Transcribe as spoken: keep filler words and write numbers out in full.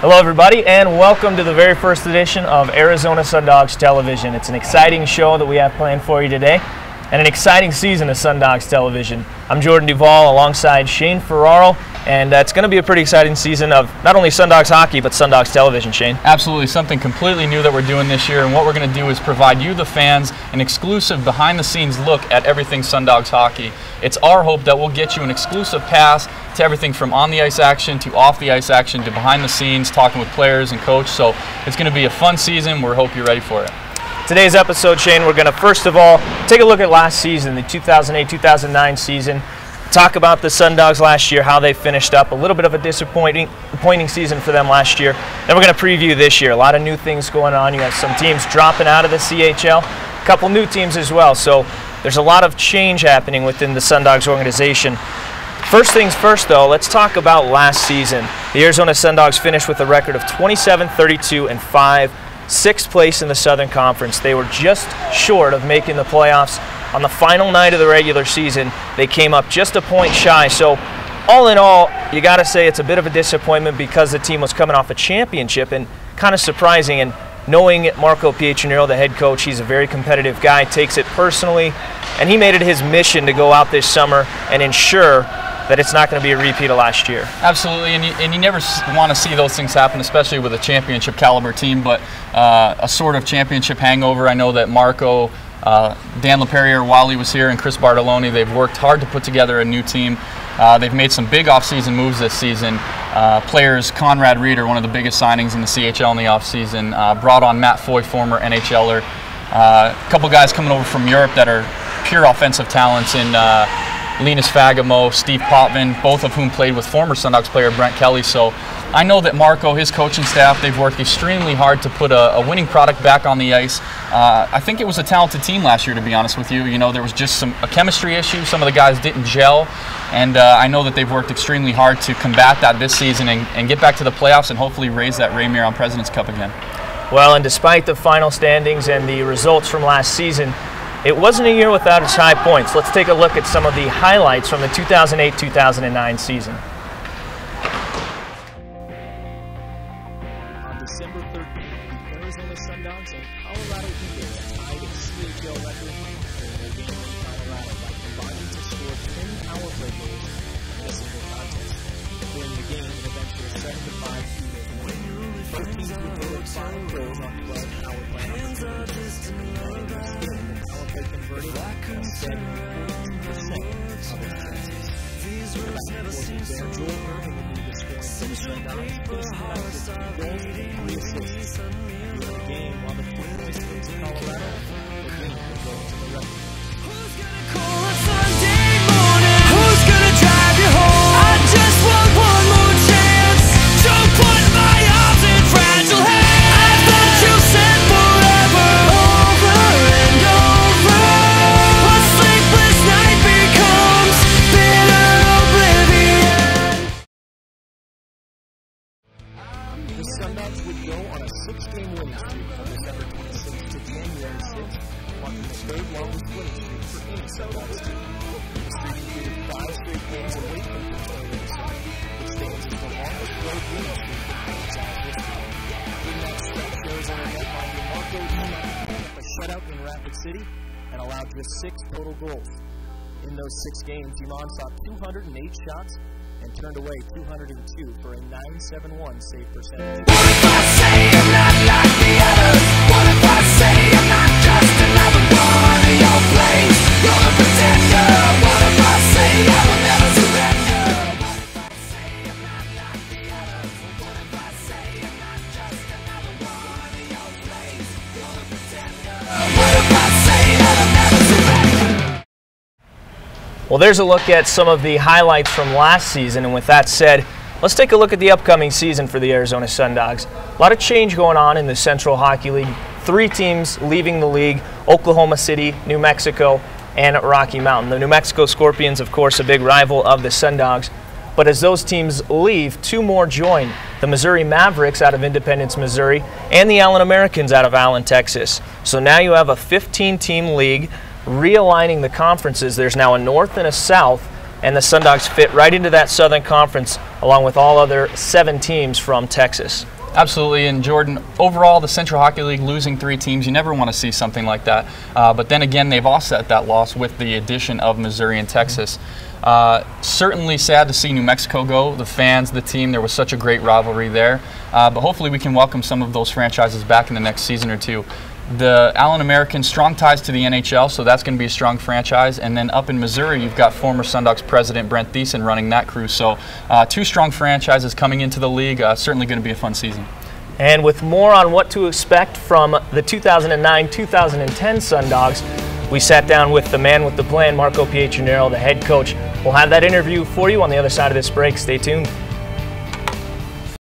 Hello everybody, and welcome to the very first edition of Arizona Sundogs Television. It's an exciting show that we have planned for you today, and an exciting season of Sundogs Television. I'm Jordan Duvall alongside Shane Ferraro, and uh, it's going to be a pretty exciting season of not only Sundogs hockey, but Sundogs Television, Shane. Absolutely, something completely new that we're doing this year, and what we're going to do is provide you, the fans, an exclusive behind-the-scenes look at everything Sundogs hockey. It's our hope that we'll get you an exclusive pass to everything from on-the-ice action to off-the-ice action to behind-the-scenes, talking with players and coach. So it's going to be a fun season. We hope you're ready for it. Today's episode, Shane, we're going to first of all take a look at last season, the two thousand eight two thousand nine season. Talk about the Sundogs last year, how they finished up. A little bit of a disappointing, disappointing season for them last year. Then we're going to preview this year. A lot of new things going on. You have some teams dropping out of the C H L, a couple new teams as well. So there's a lot of change happening within the Sundogs organization. First things first, though, let's talk about last season. The Arizona Sundogs finished with a record of twenty-seven, thirty-two, and five, sixth place in the Southern Conference. They were just short of making the playoffs. On the final night of the regular season, they came up just a point shy. So all in all, you got to say it's a bit of a disappointment because the team was coming off a championship, and kind of surprising. And knowing Marco Pietranero, the head coach, he's a very competitive guy, takes it personally, and he made it his mission to go out this summer and ensure that it's not going to be a repeat of last year. Absolutely, and you, and you never want to see those things happen, especially with a championship caliber team, but uh, a sort of championship hangover. I know that Marco, uh, Dan LaPerriere, while he was here, and Chris Bartoloni, they've worked hard to put together a new team. Uh, they've made some big off-season moves this season. Uh, players, Conrad Reeder, one of the biggest signings in the C H L in the off-season, uh, brought on Matt Foy, former N H L er. Uh, a couple guys coming over from Europe that are pure offensive talents in uh, Linus Fagemo, Steve Potvin, both of whom played with former Sundogs player Brent Kelly. So I know that Marco, his coaching staff, they've worked extremely hard to put a, a winning product back on the ice. Uh, I think it was a talented team last year, to be honest with you. You know, there was just some a chemistry issue. Some of the guys didn't gel, and uh, I know that they've worked extremely hard to combat that this season and, and get back to the playoffs and hopefully raise that Ray Miron President's Cup again. Well, and despite the final standings and the results from last season, it wasn't a year without its high points. Let's take a look at some of the highlights from the two thousand eight two thousand nine season. On December thirteenth, the Arizona Sundogs and Colorado Eagles tied a C H L record in their game in Colorado by combining to score ten power play goals in a single contest. During the game, it eventually a seven to five Eagles win. Both teams recorded five goals on twelve power play opportunities. Converted at seventy-four percent of its chances. About fourteen there, Joel Irving would lead the scoring for the Sundogs, finishing the night with two goals and three assists. During the game, while the two points went to Colorado, the game would go into the record. Who's gonna call on Sunday morning? Who's gonna drive you home? I just want one more chance. Don't put my arms in fragile hands. I thought you said forever, over and over. The Sundogs would go on a six-game winning streak from December twenty-sixth to January sixth, marking the third longest winning streak for any Sundogs team. The streak included five straight wins away from the winning streak, which stands as the longest road winning streak in franchise history. In that stretch, Arizona netminder Marco picked up a shutout in Rapid City and allowed just six total goals. In those six games, Iman saw two hundred eight shots and turned away two hundred two for a nine seventy-one save percentage. What if I say I'm not like the others? What if I say I'm not just another one of your plays? You're a pretender. What if I say I will never surrender? What if I say I'm not like the others? What if I say I'm not just another one of your plays? You're a pretender. What if I say that I'll never surrender? Well, there's a look at some of the highlights from last season, and with that said, let's take a look at the upcoming season for the Arizona Sundogs. A lot of change going on in the Central Hockey League. Three teams leaving the league: Oklahoma City, New Mexico, and Rocky Mountain. The New Mexico Scorpions, of course, a big rival of the Sundogs. But as those teams leave, two more join: the Missouri Mavericks out of Independence, Missouri, and the Allen Americans out of Allen, Texas. So now you have a fifteen team league. Realigning the conferences, there's now a North and a South, and the Sundogs fit right into that Southern Conference along with all other seven teams from Texas. Absolutely, and Jordan, overall the Central Hockey League losing three teams, you never want to see something like that. Uh, but then again, they've offset that loss with the addition of Missouri and Texas. Uh, certainly sad to see New Mexico go, the fans, the team, there was such a great rivalry there. Uh, but hopefully we can welcome some of those franchises back in the next season or two. The Allen Americans, strong ties to the N H L, so that's going to be a strong franchise. And then up in Missouri, you've got former Sundogs president Brent Thiessen running that crew. So uh, two strong franchises coming into the league. Uh, certainly going to be a fun season. And with more on what to expect from the two thousand nine two thousand ten Sundogs, we sat down with the man with the plan, Marco Pietranero, the head coach. We'll have that interview for you on the other side of this break. Stay tuned.